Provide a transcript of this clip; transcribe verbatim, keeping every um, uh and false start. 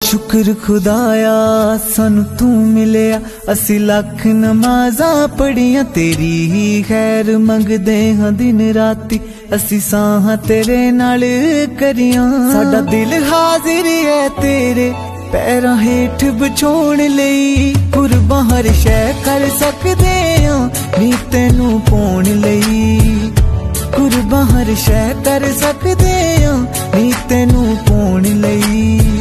शुक्र खुदाया सानू तू मिलिया, असी लख नमाज़ां पढ़ियां तेरी ही खैर मंगदे हां दिन राती, असी साहां तेरे नाल करियां। साडा दिल हाजिर है तेरे पैरां हेठ बछोण लई, कुर्बां हर शै कर सकदे हां नी तैनू पाउण लई, कुर्बां हर शै कर सकदे हां नी तैनू पाउण लई।